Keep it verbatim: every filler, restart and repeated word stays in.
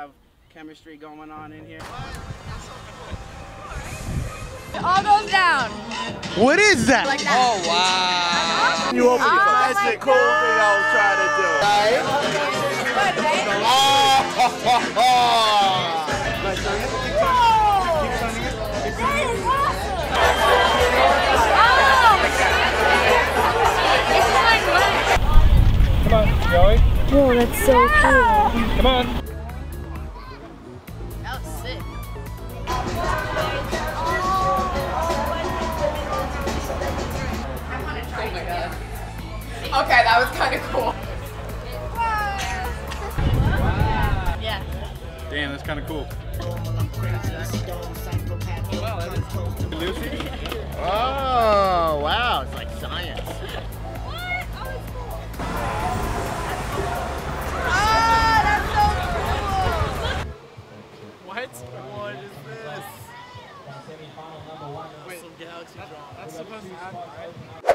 have chemistry going on in here. It all goes down. What is that? Like that. Oh, wow. You open Oh, That's the cool God. thing I was trying to do. Right? Good, right? Oh! That is awesome. Oh! Come on, Joey. Whoa, that's so cool. Come on. That was sick. Okay, that was kind of cool. Yeah. Damn, that's kind of cool. Lucy? Oh, wow. It's like science. What? What is this? Wait, some galaxy drama. That's supposed to happen, right?